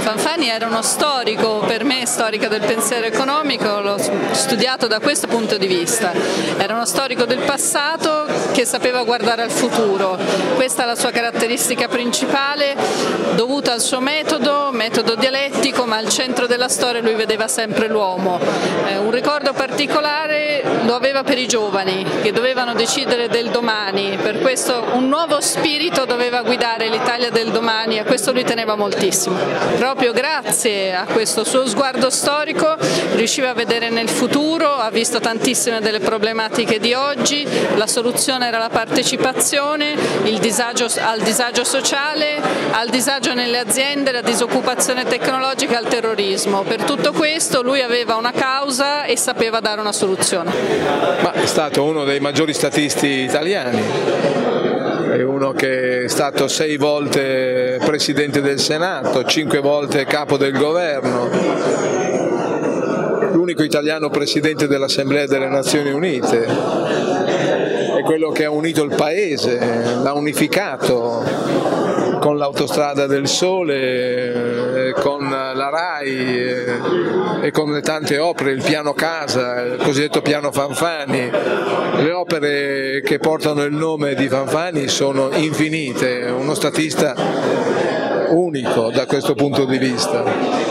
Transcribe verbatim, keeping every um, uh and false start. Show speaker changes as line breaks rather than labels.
Fanfani era uno storico, per me storica del pensiero economico, l'ho studiato da questo punto di vista. Era uno storico del passato che sapeva guardare al futuro. Questa è la sua caratteristica principale, dovuta al suo metodo, metodo dialettico, ma al centro della storia lui vedeva sempre l'uomo. Eh, un ricordo particolare lo aveva per i giovani, che dovevano decidere del domani, per questo un nuovo spirito doveva guidare l'Italia del domani, e a questo lui teneva moltissimo. Proprio grazie a questo suo sguardo storico riusciva a vedere nel futuro, ha visto tantissime delle problematiche di oggi, la soluzione era la partecipazione, il disagio, al disagio sociale, al disagio nelle aziende, la disoccupazione tecnologica, al terrorismo. Per tutto questo lui aveva una causa e sapeva dare una soluzione.
Ma è stato uno dei maggiori statisti italiani. È uno che è stato sei volte Presidente del Senato, cinque volte Capo del Governo, l'unico italiano Presidente dell'Assemblea delle Nazioni Unite, è quello che ha unito il Paese, l'ha unificato con l'Autostrada del Sole, con la RAI e con le tante opere, il piano casa, il cosiddetto piano Fanfani. Le opere che portano il nome di Fanfani sono infinite, uno statista unico da questo punto di vista.